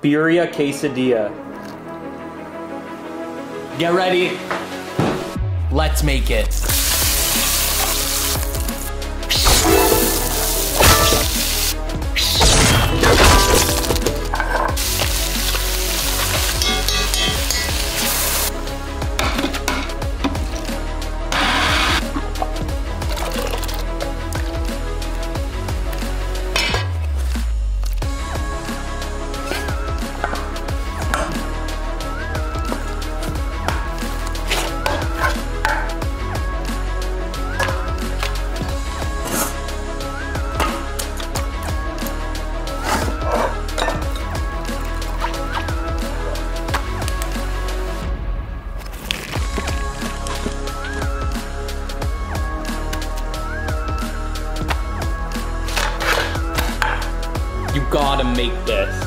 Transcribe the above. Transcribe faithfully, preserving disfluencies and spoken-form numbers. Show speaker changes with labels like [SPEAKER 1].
[SPEAKER 1] Birria quesadilla.
[SPEAKER 2] Get ready. Let's make it.
[SPEAKER 1] You gotta make this.